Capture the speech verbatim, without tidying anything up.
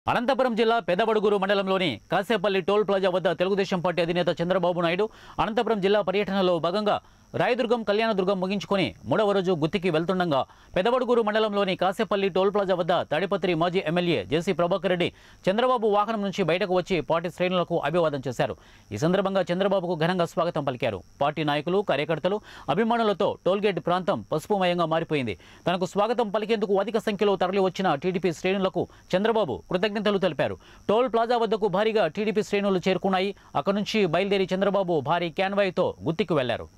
అనంతపురం జిల్లా పెదబడుగురు మండలంలోని Kasepalli toll plaza వద్ద తెలుగుదేశం పార్టీ అధినేత చంద్రబాబు నాయుడు అనంతపురం జిల్లా పర్యటనలో భాగంగా రాయదుర్గం కళ్యాణదుర్గం ముగించుకొని మూడవ రోజు గుత్తికి వెళ్తుండగా పెదబడుగురు మండలంలోని కాసేపల్లి టోల్ ప్లాజా వద్ద తాడిపత్రి మాజీ ఎమ్మెల్యే జేసీ ప్రభాకర్ రెడ్డి చంద్రబాబు వాహనం నుంచి బయటకు వచ్చి పార్టీ శ్రేణులకు అభివాదం చేశారు. ఈ సందర్భంగా చంద్రబాబుకు ఘనంగా స్వాగతం పలికారు. పార్టీ నాయకులు, కార్యకర్తలు, అభిమానులతో టోల్గేట్ ప్రాంతం పసుపుమయంగా మారిపోయింది. తనకు స్వాగతం పలికేందుకు అధిక సంఖ్యలో తరలి వచ్చిన టీడీపీ శ్రేణులకు చంద్రబాబు కృతజ్ఞతలు తెలిపారు. టోల్ ప్లాజా వద్దకు భారీగా టీడీపీ శ్రేణులు చేరుకున్నాయి. అక్కడి నుంచి బయలుదేరి చంద్రబాబు భారీ క్యాన్వాయ్తో గుత్తికి వెళ్లారు.